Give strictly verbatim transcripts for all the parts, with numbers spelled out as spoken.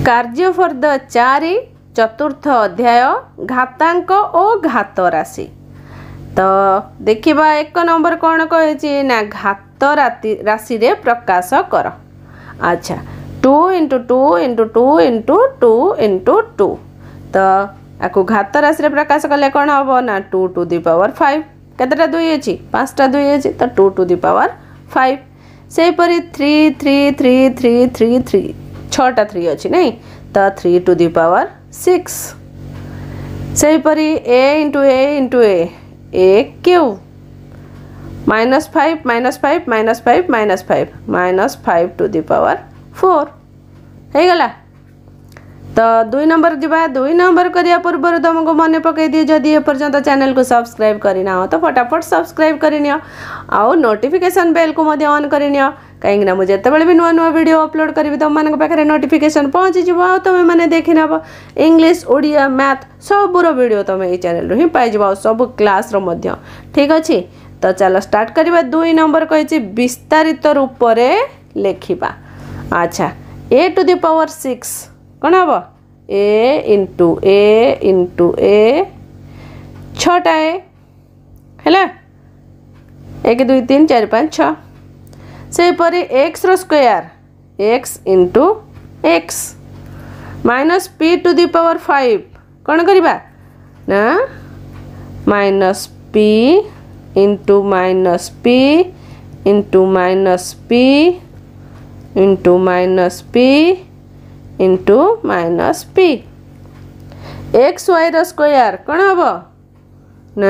कार्य for the चारि चतुर्थ अध्याय घातांक और घात राशि। तो देखिबा एक नंबर कौन कहे ना घात राशि रे प्रकाश कर। अच्छा two into two into two into two into two तो आपको घात राशि रे प्रकाश कले कौन हम ना two to the power five केतटा दुई अच्छी पाँचटा दुई अच्छी तो two to the power five से परी three three three three three three छटा थ्री अच्छी नहीं तो three to the power six से परी a into a into a a cube minus five minus five minus five minus five minus five to the power four हो गला। तो दुई नंबर दिबा दुई नंबर करिया पूर्व तुमको मन पकई दिए जदि ए पर्यंत चैनल को सब्सक्राइब करना हो तो फटाफट सब्सक्राइब करनियो आउ नोटिफिकेशन बेल को मध्य ऑन करनियो कहीं मुझे जितेबाला भी नुआ नुआ वीडियो अपलोड करी तुम मान पाखे नोटिफिकेशन पहुँची जीव आ तुम मैंने देखी नब इंग्लिश ओडिया मैथ सबूर वीडियो तुम ये चैनल ही पाइज सब क्लास रो मध्य ठीक अच्छे। तो चलो स्टार्ट करवा दुई नंबर कही विस्तारित रूप से लेखिबा। अच्छा a to the power six कौन हम ए इंटू ए इंटू ए छटा ए है एक दुई तीन चार पाँच छ से परी एक्स रो square x into x minus p to the power five कौन करवा ना minus p into minus p into minus p into minus p into minus p x y रो स्क्वायर कौन हम ना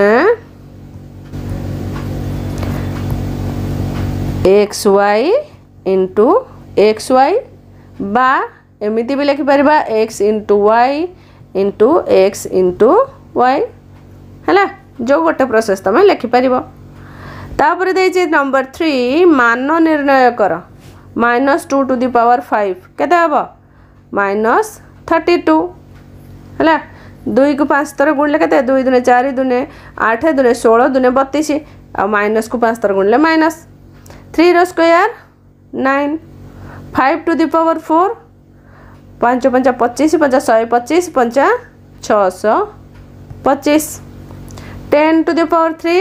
x y into x y बा एमती भी लिखिपर x into y into x into y है जो गोटे प्रोसेस तुम लिखिपर। तापर देछि नंबर थ्री मान निर्णय कर minus two to the power five केते हम माइनस थर्टी टू है दुई को पाँच थर गुणले केते दुई दुने चार दुने आठ दुने षोल दुने बतीस आ माइनस को पाँच थर गुणले माइनस थ्री रो square nine five to the power four पाँच पंचा पच्चीस पंचा शहे पच्चीस पंचा छःश पच्चीस ten to the power three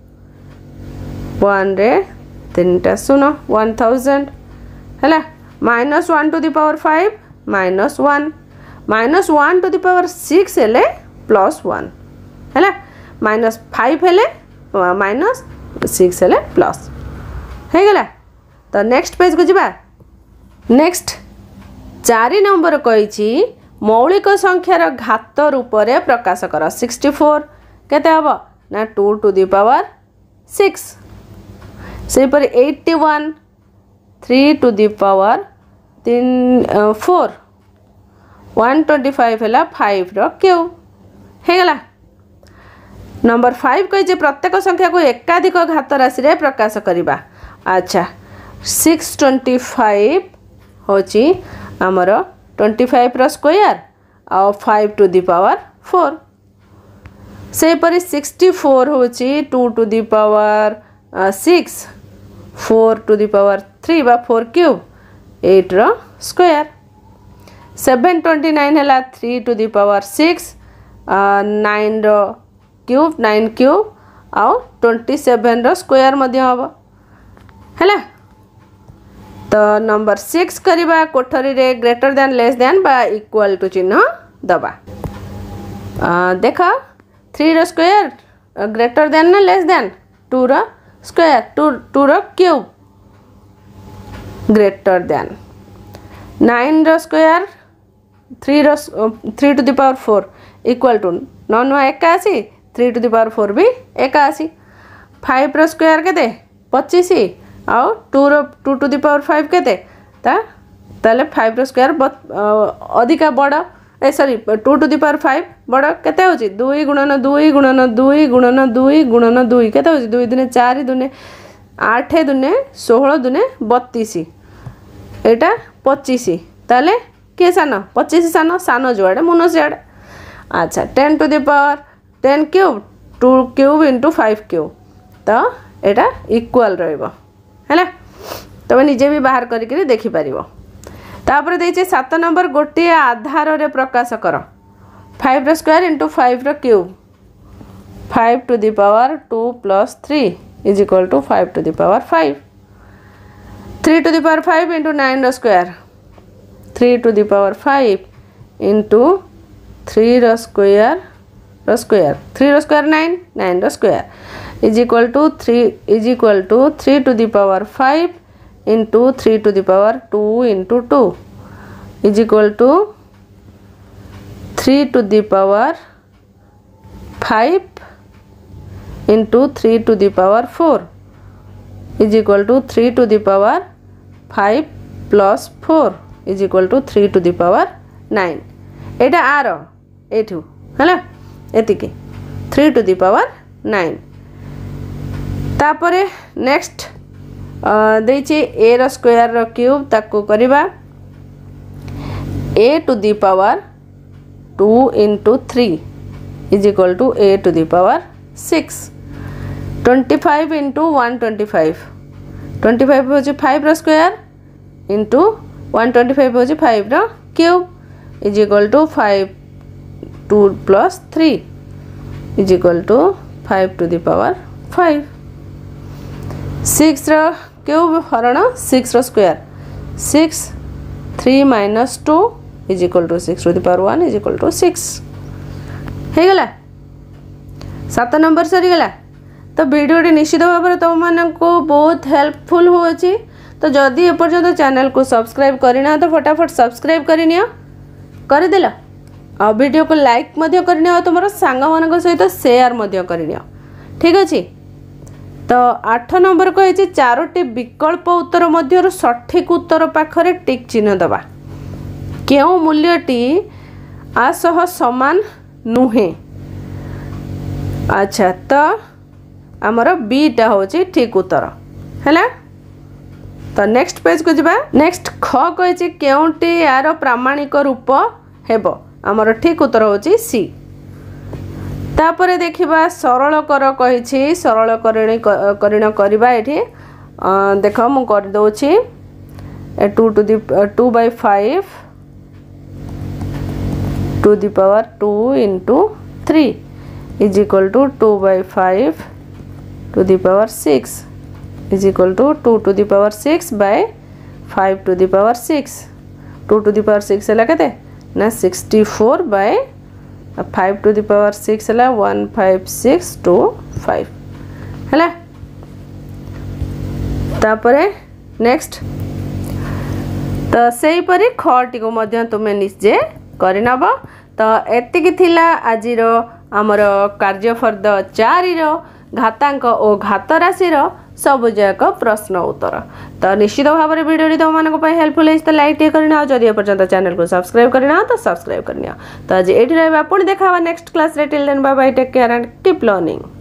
one रे तीन टा शून्य वन थाउजेंड है minus one to the power five minus one minus one to the power six हेले प्लस वन है माइनस फाइव हेले माइनस सिक्स हेले प्लस हो गला। तो नेक्स्ट पेज को जीवा नेक्स्ट चारि नंबर कही मौलिक संख्यार घात रूप से प्रकाश कर सिक्सटी फोर केते हम ना two to the power six से पर eighty one three to the power तीन फोर वन ट्वेंटी फाइव है फाइव रो क्यूब हो गला। नंबर फाइव कही प्रत्येक संख्या को एकाधिक घात राशि रे प्रकाश करिबा। अच्छा सिक्स ट्वेंटी फाइव होची आमर ट्वेंटी फाइव रो स्क्वायर आ five to the power four से परी सिक्सटी फोर होची two to the power six four to the power three बा फोर क्यूब एट रो स्क्वायर सेवन ट्वेंटी नाइन है three to the power six nine रो cube nine cube आउ twenty seven रो square मध्य हम है। तो नंबर सिक्स करवा कोठरी रे ग्रेटर दैन लेस दैन बा इक्वल टू चिन्ह दबा। देख थ्री रो स्क्वायर ग्रेटर दैन ना लेस दैन टू रो स्क्वायर टू टू रो क्यूब ग्रेटर दैन नाइन रो स्क्वायर थ्री रो three to the power four equal to नौ नुआ एका आसी three to the power four भी एका आसी फाइव रो स्क्वायर केते पच्चीस आउ टू रो two to the power five केते ताले फाइव रो स्क्वायर अधिका बड़ ए sorry two to the power five बड़ केते होची दुई गुणन दुई गुणन दुई गुणन दुई गुणन दुई केते होची दुई दुने चार दुने आठ दुने षोहल दुने बत्तीस एटा पच्चीस ताले के सान पच्चीस सान सान जुआड़े मुन सियाड़े। अच्छा ten to the power ten cube two cube into five cube तो यहाँ इक्वाल रहा है तुम निजे भी बाहर करके देखिपर। तापर देइछे सात नंबर गोटे आधार रे प्रकाश कर फाइव रो स्क्वायर इंटू फाइव रो cube five to the power two plus three is equal to five to the power five three to the power five into nine रो square three to the power five into three रो square रो square three रो square nine nine रो square is equal to three is equal to three to the power five into three to the power two into two is equal to three to the power five into three to the power four is equal to three to the power five plus four is equal to three to the power nine एटा आर एठू है एतिके three to the power nine तापरे next देइछे a रो square रो cube ताको करिबा a to the power two into three is equal to a to the power six twenty five into one twenty five twenty five हूँ five रो square into one twenty five हूँ five रो cube is equal to five to plus three is equal to five to the power five six रो cube हरण six रो square six three minus two is equal to six to the power one is equal to six हो गला सात number सरीगला। तो वीडियोटी निश्चित भाव में तुम मानक बहुत हेल्पफुल होची तो जदि एपर्यंत चैनल को सब्सक्राइब करना तो फटाफट सब्सक्राइब करनी करदेल आ वीडियो को लाइक करनी तुम सांग मान सहित सेयार करनी ठीक अच्छे। तो आठ नंबर कही चारोटी विकल्प उत्तर मध्य सठिक उत्तर पाखरे टिक चिन्ह दबा क्यों मूल्यटी आसह समान नुहे। अच्छा तो आमर बीटा हूँ ठीक उत्तर है। तो नेक्स्ट पेज को जीवा नेक्स्ट ख कही केउटी यार प्रामाणिक रूप हेब आमर ठीक उत्तर हूँ सी। तापरे देखिबा सरल कर कही सरल करिणी करिण करबा एठी देख मु कर दोछि two to the two by five to the power two into three is equal to two by five to the power six is equal to two to the power six by five to the power six two to the power six है केते ना sixty four by five to the power six है one five six two five है। तापरे next तो से परी खटी को मध्य तुम्हें निजे करनब। तो एतिकी थिला आजिर आमर कार्यफर्द चारि घातांक और घात राशि सबुजाक प्रश्न उत्तर। तो निश्चित भाव में वीडियो तुम मानक हेल्पफुल है तो लाइक टे करना जदि एपर्यंत चैनल को सब्सक्राइब करना तो सब्सक्राइब करना। तो आज ये पुणी देखा नेक्स्ट क्लास रे till then bye bye take care and keep learning.